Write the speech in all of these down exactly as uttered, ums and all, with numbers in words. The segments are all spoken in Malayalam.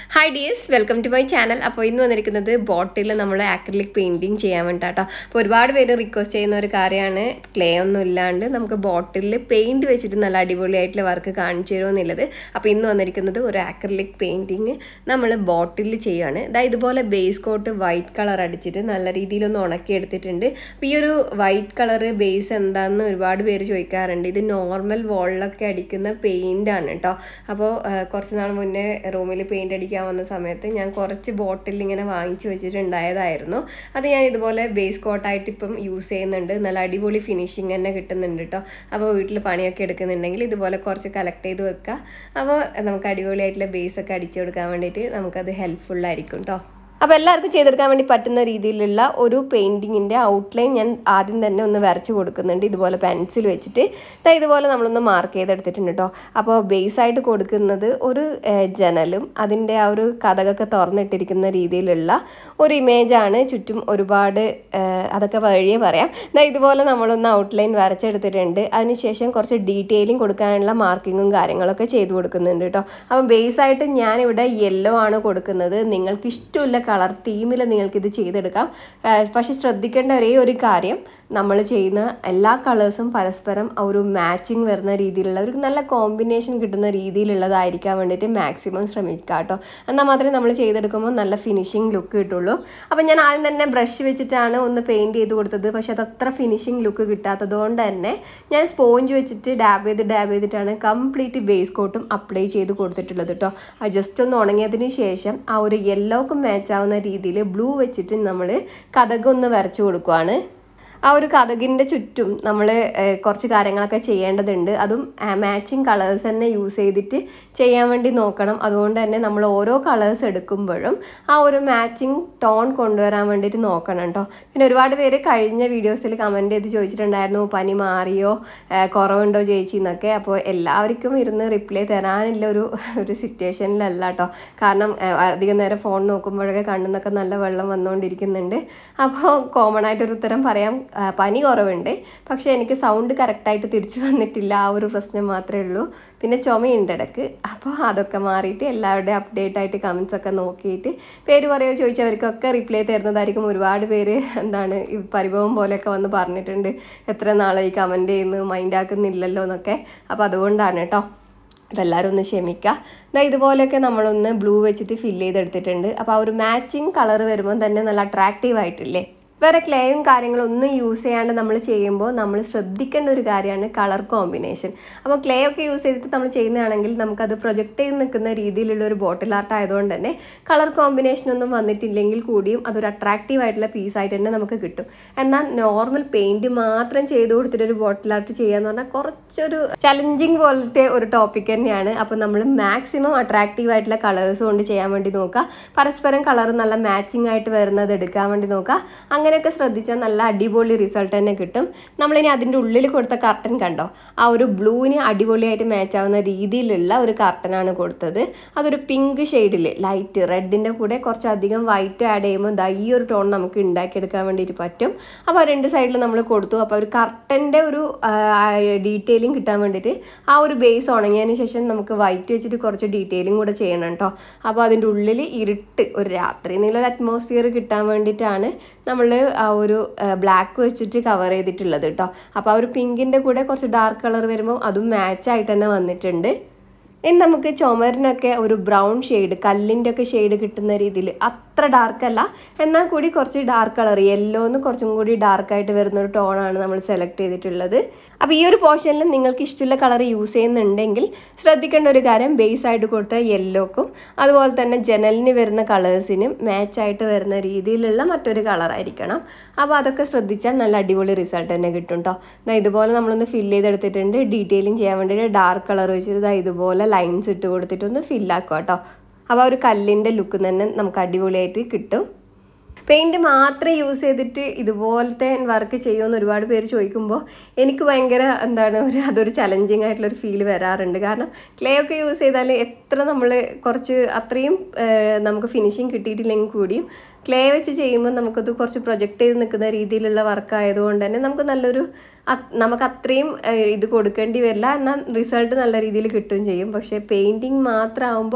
Hi dears, welcome to my channel. അപ്പോൾ ഇന്ന് വന്നിരിക്കുന്നത് ബോട്ടിൽ നമ്മൾ ആക്രിലിക് പെയിന്റിംഗ് ചെയ്യാൻ വേണ്ടിയിട്ടാട്ടോ. അപ്പോൾ ഒരുപാട് പേര് റിക്വസ്റ്റ് ചെയ്യുന്ന ഒരു കാര്യമാണ് ക്ലേ ഒന്നും ഇല്ലാണ്ട് നമുക്ക് ബോട്ടിലിൽ പെയിന്റ് വെച്ചിട്ട് നല്ല അടിപൊളിയായിട്ടുള്ള വർക്ക് കാണിച്ചു തരുമെന്നുള്ളത്. അപ്പോൾ ഇന്ന് വന്നിരിക്കുന്നത് ഒരു ആക്രിലിക് പെയിന്റിങ് നമ്മൾ ബോട്ടിലിൽ ചെയ്യുകയാണ്. അതായത് ഇതുപോലെ ബേസ് കോട്ട് വൈറ്റ് കളർ അടിച്ചിട്ട് നല്ല രീതിയിലൊന്ന് ഉണക്കി എടുത്തിട്ടുണ്ട്. അപ്പോൾ ഈ ഒരു വൈറ്റ് കളർ ബേസ് എന്താണെന്ന് ഒരുപാട് പേര് ചോദിക്കാറുണ്ട്. ഇത് നോർമൽ വോളിലൊക്കെ അടിക്കുന്ന പെയിന്റ് ആണ് കേട്ടോ. അപ്പോൾ കുറച്ച് നാൾ മുന്നേ റൂമിൽ പെയിന്റ് അടിക്കാൻ വന്ന സമയത്ത് ഞാൻ കുറച്ച് ബോട്ടിൽ ഇങ്ങനെ വാങ്ങിച്ചു വെച്ചിട്ടുണ്ടായതായിരുന്നു. അത് ഞാൻ ഇതുപോലെ ബേസ് കോട്ടായിട്ട് ഇപ്പം യൂസ് ചെയ്യുന്നുണ്ട്. നല്ല അടിപൊളി ഫിനിഷിങ് തന്നെ കിട്ടുന്നുണ്ട് കേട്ടോ. അപ്പോൾ വീട്ടിൽ പണിയൊക്കെ എടുക്കുന്നുണ്ടെങ്കിൽ ഇതുപോലെ കുറച്ച് കളക്ട് ചെയ്ത് വെക്കുക. അപ്പോൾ നമുക്ക് അടിപൊളിയായിട്ടുള്ള ബേസൊക്കെ അടിച്ചു കൊടുക്കാൻ വേണ്ടിയിട്ട് നമുക്കത് ഹെൽപ്ഫുള്ളായിരിക്കും കേട്ടോ. അപ്പോൾ എല്ലാവർക്കും ചെയ്തെടുക്കാൻ വേണ്ടി പറ്റുന്ന രീതിയിലുള്ള ഒരു പെയിൻറ്റിങ്ങിൻ്റെ ഔട്ട്ലൈൻ ഞാൻ ആദ്യം തന്നെ ഒന്ന് വരച്ച് കൊടുക്കുന്നുണ്ട്. ഇതുപോലെ പെൻസിൽ വെച്ചിട്ട് ഇതുപോലെ നമ്മളൊന്ന് മാർക്ക് ചെയ്തെടുത്തിട്ടുണ്ട് കേട്ടോ. അപ്പോൾ ബേസായിട്ട് കൊടുക്കുന്നത് ഒരു ജനലും അതിൻ്റെ ആ ഒരു കതകൊക്കെ തുറന്നിട്ടിരിക്കുന്ന രീതിയിലുള്ള ഒരു ഇമേജാണ്. ചുറ്റും ഒരുപാട് അതൊക്കെ വഴിയേ പറയാം. ഇതുപോലെ നമ്മളൊന്ന് ഔട്ട്ലൈൻ വരച്ചെടുത്തിട്ടുണ്ട്. അതിനുശേഷം കുറച്ച് ഡീറ്റെയിലിംഗ് കൊടുക്കാനുള്ള മാർക്കിങ്ങും കാര്യങ്ങളൊക്കെ ചെയ്ത് കൊടുക്കുന്നുണ്ട് കേട്ടോ. അപ്പോൾ ബേസായിട്ട് ഞാനിവിടെ യെല്ലോ ആണ് കൊടുക്കുന്നത്. നിങ്ങൾക്ക് ഇഷ്ടമുള്ള കളർ തീമിൽ നിങ്ങൾക്കിത് ചെയ്തെടുക്കാം. പക്ഷെ ശ്രദ്ധിക്കേണ്ട ഒരേ ഒരു കാര്യം, നമ്മൾ ചെയ്യുന്ന എല്ലാ കളേഴ്സും പരസ്പരം ഒരു മാച്ചിങ് വരുന്ന രീതിയിലുള്ള ഒരു നല്ല കോമ്പിനേഷൻ കിട്ടുന്ന രീതിയിലുള്ളതായിരിക്കാൻ വേണ്ടിയിട്ട് മാക്സിമം ശ്രമിക്കുക കേട്ടോ. എന്നാൽ മാത്രമേ നമ്മൾ ചെയ്തെടുക്കുമ്പോൾ നല്ല ഫിനിഷിങ് ലുക്ക് കിട്ടുള്ളൂ. അപ്പോൾ ഞാൻ ആദ്യം തന്നെ ബ്രഷ് വെച്ചിട്ടാണ് ഒന്ന് പെയിൻറ്റ് ചെയ്ത് കൊടുത്തത്. പക്ഷെ അത് അത്ര ഫിനിഷിങ് ലുക്ക് കിട്ടാത്തത് കൊണ്ട് തന്നെ ഞാൻ സ്പോഞ്ച് വെച്ചിട്ട് ഡാബ് ചെയ്ത് ഡാബ് ചെയ്തിട്ടാണ് കംപ്ലീറ്റ് ബേസ് കോട്ടും അപ്ലൈ ചെയ്ത് കൊടുത്തിട്ടുള്ളത് കേട്ടോ. അത് ജസ്റ്റ് ഒന്ന് ഉണങ്ങിയതിന് ശേഷം ആ ഒരു യെല്ലോക്ക് മാച്ച് ആവുന്ന രീതിയിൽ ബ്ലൂ വെച്ചിട്ട് നമ്മൾ കതകൊന്ന് വരച്ചു കൊടുക്കുകയാണ്. ആ ഒരു കതകിൻ്റെ ചുറ്റും നമ്മൾ കുറച്ച് കാര്യങ്ങളൊക്കെ ചെയ്യേണ്ടതുണ്ട്. അതും മാച്ചിങ് കളേഴ്സ് തന്നെ യൂസ് ചെയ്തിട്ട് ചെയ്യാൻ വേണ്ടി നോക്കണം. അതുകൊണ്ട് തന്നെ നമ്മൾ ഓരോ കളേഴ്സ് എടുക്കുമ്പോഴും ആ ഒരു മാച്ചിങ് ടോൺ കൊണ്ടുവരാൻ വേണ്ടിയിട്ട് നോക്കണം കേട്ടോ. പിന്നെ ഒരുപാട് പേര് കഴിഞ്ഞ വീഡിയോസിൽ കമൻറ്റ് ചെയ്ത് ചോദിച്ചിട്ടുണ്ടായിരുന്നു പനി മാറിയോ, കുറവുണ്ടോ ചേച്ചി എന്നൊക്കെ. അപ്പോൾ എല്ലാവർക്കും ഇരുന്ന് റിപ്ലൈ തരാനുള്ള ഒരു ഒരു സിറ്റുവേഷനിലല്ല കേട്ടോ. കാരണം അധികം നേരം ഫോൺ നോക്കുമ്പോഴൊക്കെ കണ്ണിന്നൊക്കെ നല്ല വെള്ളം വന്നുകൊണ്ടിരിക്കുന്നുണ്ട്. അപ്പോൾ കോമൺ ആയിട്ടൊരു ഉത്തരം പറയാം, പനി കുറവുണ്ട്. പക്ഷേ എനിക്ക് സൗണ്ട് കറക്റ്റായിട്ട് തിരിച്ചു വന്നിട്ടില്ല. ആ ഒരു പ്രശ്നം മാത്രമേ ഉള്ളൂ. പിന്നെ ചുമയുണ്ട് ഇടയ്ക്ക്. അപ്പോൾ അതൊക്കെ മാറിയിട്ട് എല്ലാവരുടെയും അപ്ഡേറ്റ് ആയിട്ട് കമൻസ് ഒക്കെ നോക്കിയിട്ട് പേര് പറയുമോ ചോദിച്ചവർക്കൊക്കെ റിപ്ലൈ തരുന്നതായിരിക്കും. ഒരുപാട് പേര് എന്താണ് ഈ പരിഭവം പോലെയൊക്കെ വന്ന് പറഞ്ഞിട്ടുണ്ട്, എത്ര നാളായി കമൻറ്റ് ചെയ്യുന്നു, മൈൻഡ് ആക്കുന്നില്ലല്ലോ എന്നൊക്കെ. അപ്പോൾ അതുകൊണ്ടാണ് കേട്ടോ. അപ്പോൾ എല്ലാവരും ഒന്ന് ക്ഷമിക്കുക. എന്നാൽ ഇതുപോലെയൊക്കെ നമ്മളൊന്ന് ബ്ലൂ വെച്ചിട്ട് ഫില്ല് ചെയ്തെടുത്തിട്ടുണ്ട്. അപ്പോൾ ആ ഒരു മാച്ചിങ് കളർ വരുമ്പോൾ തന്നെ നല്ല അട്രാക്റ്റീവ് ആയിട്ടില്ലേ. വേറെ ക്ലേയും കാര്യങ്ങളും ഒന്നും യൂസ് ചെയ്യാണ്ട് നമ്മൾ ചെയ്യുമ്പോൾ നമ്മൾ ശ്രദ്ധിക്കേണ്ട ഒരു കാര്യമാണ് കളർ കോമ്പിനേഷൻ. അപ്പോൾ ക്ലേ ഒക്കെ യൂസ് ചെയ്തിട്ട് നമ്മൾ ചെയ്യുന്നതാണെങ്കിൽ നമുക്കത് പ്രൊജക്റ്റ് ചെയ്ത് നിൽക്കുന്ന രീതിയിലുള്ള ഒരു ബോട്ടിൽ ആർട്ട് ആയതുകൊണ്ട് തന്നെ കളർ കോമ്പിനേഷൻ ഒന്നും വന്നിട്ടില്ലെങ്കിൽ കൂടിയും അതൊരു അട്രാക്റ്റീവ് ആയിട്ടുള്ള പീസായിട്ട് തന്നെ നമുക്ക് കിട്ടും. എന്നാൽ നോർമൽ പെയിൻറ്റ് മാത്രം ചെയ്ത് കൊടുത്തിട്ടൊരു ബോട്ടിൽ ആർട്ട് ചെയ്യാന്ന് പറഞ്ഞാൽ കുറച്ചൊരു ചലഞ്ചിങ് പോലത്തെ ഒരു ടോപ്പിക് തന്നെയാണ്. അപ്പോൾ നമ്മൾ മാക്സിമം അട്രാക്റ്റീവ് ആയിട്ടുള്ള കളേഴ്സ് കൊണ്ട് ചെയ്യാൻ വേണ്ടി നോക്കുക. പരസ്പരം കളർ നല്ല മാച്ചിങ് ആയിട്ട് വരുന്നത് എടുക്കാൻ വേണ്ടി നോക്കുക. അങ്ങനെ ഒക്കെ ശ്രദ്ധിച്ചാൽ നല്ല അടിപൊളി റിസൾട്ട് തന്നെ കിട്ടും. നമ്മളിനി അതിൻ്റെ ഉള്ളിൽ കൊടുത്ത കർട്ടൻ കണ്ടോ, ആ ഒരു ബ്ലൂവിന് അടിപൊളിയായിട്ട് മാച്ച് ആവുന്ന രീതിയിലുള്ള ഒരു കർട്ടനാണ് കൊടുത്തത്. അതൊരു പിങ്ക് ഷെയ്ഡിൽ ലൈറ്റ് റെഡിൻ്റെ കൂടെ കുറച്ചധികം വൈറ്റ് ആഡ് ചെയ്യുമ്പോൾ ദാ ഈ ഒരു ടോൺ നമുക്ക് ഉണ്ടാക്കിയെടുക്കാൻ വേണ്ടിയിട്ട് പറ്റും. അപ്പോൾ രണ്ട് സൈഡിൽ നമ്മൾ കൊടുത്തു. അപ്പോൾ ഒരു കർട്ടൻ്റെ ഒരു ഡീറ്റെയിലിംഗ് കിട്ടാൻ വേണ്ടിയിട്ട് ആ ഒരു ബേസ് ഉണങ്ങിയതിന് ശേഷം നമുക്ക് വൈറ്റ് വെച്ചിട്ട് കുറച്ച് ഡീറ്റെയിലിംഗ് കൂടെ ചെയ്യണം കേട്ടോ. അപ്പോൾ അതിൻ്റെ ഉള്ളിൽ ഇരുട്ട് ഒരു രാത്രി നീലൊരു അറ്റ്മോസ്ഫിയർ കിട്ടാൻ വേണ്ടിയിട്ടാണ് നമ്മൾ ആ ഒരു ബ്ലാക്ക് വെച്ചിട്ട് കവർ ചെയ്തിട്ടുള്ളത് കേട്ടോ. അപ്പോൾ ആ ഒരു പിങ്കിൻ്റെ കൂടെ കുറച്ച് ഡാർക്ക് കളർ വരുമ്പോൾ അതും മാച്ചായിട്ട് തന്നെ വന്നിട്ടുണ്ട്. ഇനി നമുക്ക് ചുമരിനൊക്കെ ഒരു ബ്രൗൺ ഷെയ്ഡ്, കല്ലിൻ്റെ ഒക്കെ ഷെയ്ഡ് കിട്ടുന്ന രീതിയിൽ, അത്ര ഡാർക്കല്ല എന്നാൽ കൂടി കുറച്ച് ഡാർക്ക് കളർ, യെല്ലോന്ന് കുറച്ചും കൂടി ഡാർക്കായിട്ട് വരുന്ന ഒരു ടോണാണ് നമ്മൾ സെലക്ട് ചെയ്തിട്ടുള്ളത്. അപ്പോൾ ഈ ഒരു പോർഷനിൽ നിങ്ങൾക്ക് ഇഷ്ടമുള്ള കളർ യൂസ് ചെയ്യുന്നുണ്ടെങ്കിൽ ശ്രദ്ധിക്കേണ്ട ഒരു കാര്യം, ബേസ് ആയിട്ട് കൊടുത്ത യെല്ലോക്കും അതുപോലെ തന്നെ ജനലിന് വരുന്ന കളേഴ്സിനും മാച്ചായിട്ട് വരുന്ന രീതിയിലുള്ള മറ്റൊരു കളറായിരിക്കണം. അപ്പോൾ അതൊക്കെ ശ്രദ്ധിച്ചാൽ നല്ല അടിപൊളി റിസൾട്ട് തന്നെ കിട്ടും കേട്ടോ. ഇതുപോലെ നമ്മളൊന്ന് ഫില്ല് ചെയ്തെടുത്തിട്ടുണ്ട്. ഡീറ്റെയിലിംഗ് ചെയ്യാൻ വേണ്ടിയിട്ട് ഡാർക്ക് കളർ വെച്ചിട്ട് ഇതുപോലെ ലൈൻസ് ഇട്ട് കൊടുത്തിട്ടൊന്ന് ഫില്ലാക്കുക കേട്ടോ. അപ്പോൾ ഒരു കല്ലിൻ്റെ ലുക്ക് തന്നെ നമുക്ക് അടിപൊളിയായിട്ട് കിട്ടും. പെയിൻറ്റ് മാത്രം യൂസ് ചെയ്തിട്ട് ഇതുപോലത്തെ വർക്ക് ചെയ്യുമെന്ന് ഒരുപാട് പേര് ചോദിക്കുമ്പോൾ എനിക്ക് ഭയങ്കര എന്താണ് ഒരു അതൊരു ചലഞ്ചിങ് ആയിട്ടുള്ളൊരു ഫീൽ വരാറുണ്ട്. കാരണം ക്ലേ ഒക്കെ യൂസ് ചെയ്താൽ എത്ര നമ്മൾ കുറച്ച് അത്രയും നമുക്ക് ഫിനിഷിങ് കിട്ടിയിട്ടില്ലെങ്കിൽ കൂടിയും ക്ലേ വെച്ച് ചെയ്യുമ്പോൾ നമുക്കത് കുറച്ച് പ്രൊജക്റ്റ് ചെയ്ത് നിൽക്കുന്ന രീതിയിലുള്ള വർക്ക് ആയതുകൊണ്ട് തന്നെ നമുക്ക് നല്ലൊരു നമുക്ക് അത്രയും ഇത് കൊടുക്കേണ്ടി വരില്ല, എന്നാൽ റിസൾട്ട് നല്ല രീതിയിൽ കിട്ടുകയും ചെയ്യും. പക്ഷേ പെയിൻറ്റിങ് മാത്രമാകുമ്പോൾ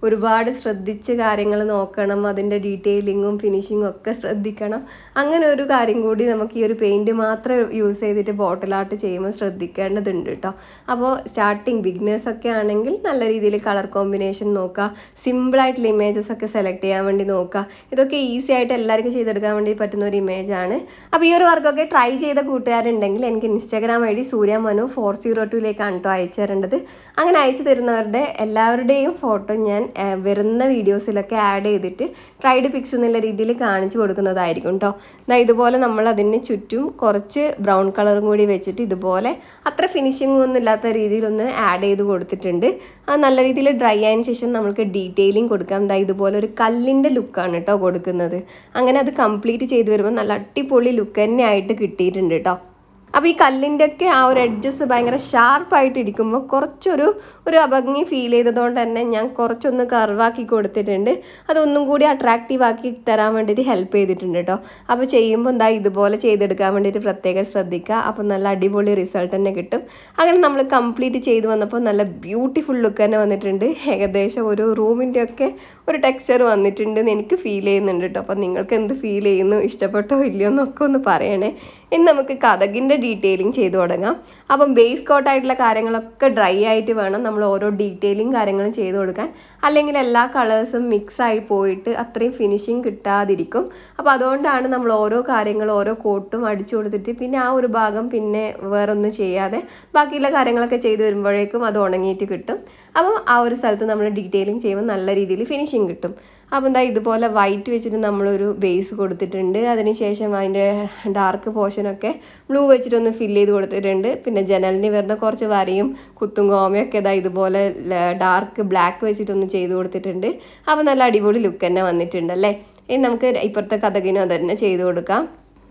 ഒരുപാട് ശ്രദ്ധിച്ച് കാര്യങ്ങൾ നോക്കണം, അതിൻ്റെ ഡീറ്റെയിലിങ്ങും ഫിനിഷിങ്ങും ഒക്കെ ശ്രദ്ധിക്കണം. അങ്ങനെ ഒരു കാര്യം കൂടി നമുക്ക് ഈ ഒരു പെയിൻറ്റ് മാത്രം യൂസ് ചെയ്തിട്ട് ബോട്ടിൽ ആർട്ട് ചെയ്യുമ്പോൾ ശ്രദ്ധിക്കേണ്ടതുണ്ട് കേട്ടോ. അപ്പോൾ സ്റ്റാർട്ടിങ് ബിഗിനേഴ്സൊക്കെ ആണെങ്കിൽ നല്ല രീതിയിൽ കളർ കോമ്പിനേഷൻ നോക്കുക, സിമ്പിളായിട്ടുള്ള ഇമേജസ് ഒക്കെ സെലക്ട് ചെയ്യാൻ വേണ്ടി നോക്കുക. ഇതൊക്കെ ഈസി ആയിട്ട് എല്ലാവർക്കും ചെയ്തെടുക്കാൻ വേണ്ടി പറ്റുന്ന ഒരു ഇമേജാണ്. അപ്പോൾ ഈ ഒരു വർക്കൊക്കെ ട്രൈ ചെയ്ത കൂട്ടുകാരുണ്ടെങ്കിൽ എനിക്ക് Instagram I D Suryamanu four zero ടൂയിലേക്കാണ് കേട്ടോ അയച്ചു തരേണ്ടത്. അങ്ങനെ അയച്ചു തരുന്നവരുടെ എല്ലാവരുടെയും ഫോട്ടോ ഞാൻ വരുന്ന വീഡിയോസിലൊക്കെ ആഡ് ചെയ്തിട്ട് ട്രൈഡ് പിക്സ് എന്നുള്ള രീതിയിൽ കാണിച്ചു കൊടുക്കുന്നതായിരിക്കും കേട്ടോ. എന്നാൽ ഇതുപോലെ നമ്മൾ അതിന് ചുറ്റും കുറച്ച് ബ്രൗൺ കളറും കൂടി വെച്ചിട്ട് ഇതുപോലെ അത്ര ഫിനിഷിംഗ് ഒന്നും ഇല്ലാത്ത രീതിയിലൊന്ന് ആഡ് ചെയ്ത് കൊടുത്തിട്ടുണ്ട്. അത് നല്ല രീതിയിൽ ഡ്രൈ ആയതിനു ശേഷം നമുക്ക് ഡീറ്റെയിലിംഗ് കൊടുക്കാം. എന്താ ഇതുപോലെ ഒരു കല്ലിൻ്റെ ലുക്കാണ് കേട്ടോ കൊടുക്കുന്നത്. അങ്ങനെ അത് കംപ്ലീറ്റ് ചെയ്ത് വരുമ്പോൾ നല്ല അടിപൊളി ലുക്ക് തന്നെ ആയിട്ട് കിട്ടിയിട്ടുണ്ട് കേട്ടോ. അപ്പോൾ ഈ കല്ലിൻ്റെ ഒക്കെ ആ ഒരു എഡ്ജസ് ഭയങ്കര ഷാർപ്പായിട്ട് ഇരിക്കുമ്പോൾ കുറച്ചൊരു ഒരു അഭംഗി ഫീൽ ചെയ്തതുകൊണ്ട് തന്നെ ഞാൻ കുറച്ചൊന്ന് കർവാക്കി കൊടുത്തിട്ടുണ്ട്. അതൊന്നും കൂടി അട്രാക്റ്റീവ് ആക്കി തരാൻ വേണ്ടിയിട്ട് ഹെൽപ്പ് ചെയ്തിട്ടുണ്ട് കേട്ടോ. അപ്പോൾ ചെയ്യുമ്പോൾ എന്താ ഇതുപോലെ ചെയ്തെടുക്കാൻ വേണ്ടിയിട്ട് പ്രത്യേകം ശ്രദ്ധിക്കുക. അപ്പോൾ നല്ല അടിപൊളി റിസൾട്ട് തന്നെ കിട്ടും. അങ്ങനെ നമ്മൾ കംപ്ലീറ്റ് ചെയ്ത് വന്നപ്പോൾ നല്ല ബ്യൂട്ടിഫുൾ ലുക്ക് തന്നെ വന്നിട്ടുണ്ട്. ഏകദേശം ഒരു റൂമിൻ്റെ ഒക്കെ ഒരു ടെക്സ്ചർ വന്നിട്ടുണ്ട് എന്ന് എനിക്ക് ഫീൽ ചെയ്യുന്നുണ്ട് കേട്ടോ. അപ്പോൾ നിങ്ങൾക്ക് എന്ത് ഫീൽ ചെയ്യുന്നു, ഇഷ്ടപ്പെട്ടോ ഇല്ലയോ എന്നൊക്കെ ഒന്ന് പറയണേ. ഇനി നമുക്ക് കഥകിൻ്റെ ഡീറ്റെയിലിംഗ് ചെയ്ത് തുടങ്ങാം. അപ്പം ബേസ് കോട്ടായിട്ടുള്ള കാര്യങ്ങളൊക്കെ ഡ്രൈ ആയിട്ട് വേണം നമ്മൾ ഓരോ ഡീറ്റെയിലിംഗ് കാര്യങ്ങളും ചെയ്ത് കൊടുക്കാൻ. അല്ലെങ്കിൽ എല്ലാ കളേഴ്സും മിക്സായി പോയിട്ട് അത്രയും ഫിനിഷിങ് കിട്ടാതിരിക്കും. അപ്പോൾ അതുകൊണ്ടാണ് നമ്മൾ ഓരോ കാര്യങ്ങളും ഓരോ കോട്ടും അടിച്ചു കൊടുത്തിട്ട് പിന്നെ ആ ഒരു ഭാഗം പിന്നെ വേറൊന്നും ചെയ്യാതെ ബാക്കിയുള്ള കാര്യങ്ങളൊക്കെ ചെയ്ത് വരുമ്പോഴേക്കും അത് ഉണങ്ങിയിട്ട് കിട്ടും. അപ്പം ആ ഒരു സ്ഥലത്ത് നമ്മൾ ഡീറ്റെയിലിംഗ് ചെയ്യുമ്പോൾ നല്ല രീതിയിൽ ഫിനിഷിങ് കിട്ടും. അപ്പോൾ എന്താ ഇതുപോലെ വൈറ്റ് വെച്ചിട്ട് നമ്മളൊരു ബേസ് കൊടുത്തിട്ടുണ്ട്. അതിനുശേഷം അതിൻ്റെ ഡാർക്ക് പോർഷനൊക്കെ ബ്ലൂ വെച്ചിട്ടൊന്ന് ഫില്ല് ചെയ്ത് കൊടുത്തിട്ടുണ്ട്. പിന്നെ ജനലിന് വരുന്ന കുറച്ച് വരയും കുത്തും കോമയൊക്കെ ഇതാ ഇതുപോലെ ഡാർക്ക് ബ്ലാക്ക് വെച്ചിട്ടൊന്ന് ചെയ്ത് കൊടുത്തിട്ടുണ്ട്. അപ്പോൾ നല്ല അടിപൊളി ലുക്ക് തന്നെ വന്നിട്ടുണ്ട് അല്ലേ. ഇനി നമുക്ക് ഇപ്പുറത്തെ കഥകിനും അത് തന്നെ ചെയ്ത് കൊടുക്കാം.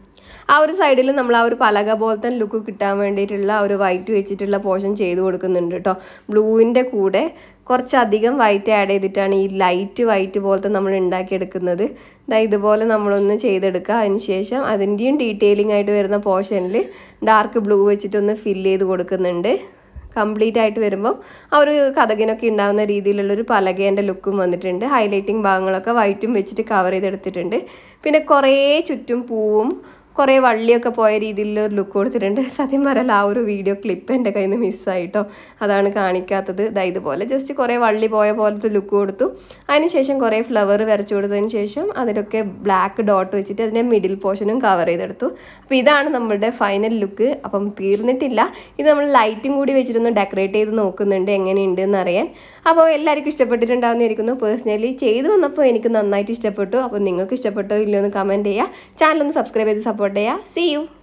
ആ ഒരു സൈഡിൽ നമ്മൾ ആ ഒരു പലക പോലത്തെ ലുക്ക് കിട്ടാൻ വേണ്ടിയിട്ടുള്ള ഒരു വൈറ്റ് വെച്ചിട്ടുള്ള പോർഷൻ ചെയ്ത് കൊടുക്കുന്നുണ്ട് കേട്ടോ. ബ്ലൂവിൻ്റെ കൂടെ കുറച്ചധികം വൈറ്റ് ആഡ് ചെയ്തിട്ടാണ് ഈ ലൈറ്റ് വൈറ്റ് പോലത്തെ നമ്മൾ ഉണ്ടാക്കിയെടുക്കുന്നത്. ഇതുപോലെ നമ്മളൊന്ന് ചെയ്തെടുക്കുക. അതിന് ശേഷം അതിൻ്റെയും ഡീറ്റെയിലിംഗ് ആയിട്ട് വരുന്ന പോർഷനിൽ ഡാർക്ക് ബ്ലൂ വെച്ചിട്ടൊന്ന് ഫില്ല് ചെയ്ത് കൊടുക്കുന്നുണ്ട്. കംപ്ലീറ്റ് ആയിട്ട് വരുമ്പോൾ ആ ഒരു കഥകിനൊക്കെ ഉണ്ടാകുന്ന രീതിയിലുള്ളൊരു പലകേൻ്റെ ലുക്കും വന്നിട്ടുണ്ട്. ഹൈലൈറ്റിംഗ് ഭാഗങ്ങളൊക്കെ വൈറ്റും വെച്ചിട്ട് കവർ ചെയ്തെടുത്തിട്ടുണ്ട്. പിന്നെ കുറേ ചുറ്റും പൂവും കുറേ വള്ളിയൊക്കെ പോയ രീതിയിലൊരു ലുക്ക് കൊടുത്തിട്ടുണ്ട്. സത്യം പറയല ആ ഒരു വീഡിയോ ക്ലിപ്പ് എൻ്റെ കയ്യിൽ നിന്ന് മിസ്സായിട്ടോ, അതാണ് കാണിക്കാത്തത്. ഇതാ ഇതുപോലെ ജസ്റ്റ് കുറേ വള്ളി പോയ പോലത്തെ ലുക്ക് കൊടുത്തു. അതിനുശേഷം കുറേ ഫ്ലവർ വരച്ചു കൊടുത്തതിന് ശേഷം അതിലൊക്കെ ബ്ലാക്ക് ഡോട്ട് വെച്ചിട്ട് അതിൻ്റെ മിഡിൽ പോർഷനും കവർ ചെയ്തെടുത്തു. അപ്പോൾ ഇതാണ് നമ്മുടെ ഫൈനൽ ലുക്ക്. അപ്പം തീർന്നിട്ടില്ല, ഇത് നമ്മൾ ലൈറ്റും കൂടി വെച്ചിട്ടൊന്ന് ഡെക്കറേറ്റ് ചെയ്ത് നോക്കുന്നുണ്ട് എങ്ങനെയുണ്ട് എന്നറിയാൻ. അപ്പോൾ എല്ലാവർക്കും ഇഷ്ടപ്പെട്ടിട്ടുണ്ടാവുന്നിരിക്കുന്നു. പേഴ്സണലി ചെയ്ത് വന്നപ്പോൾ എനിക്ക് നന്നായിട്ട് ഇഷ്ടപ്പെട്ടു. അപ്പോൾ നിങ്ങൾക്ക് ഇഷ്ടപ്പെട്ടോ ഇല്ലയോ എന്ന് കമൻറ്റ് ചെയ്യുക. ചാനൽ ഒന്ന് സബ്സ്ക്രൈബ് ചെയ്ത് സപ്പോർട്ട് ചെയ്യുക. See U.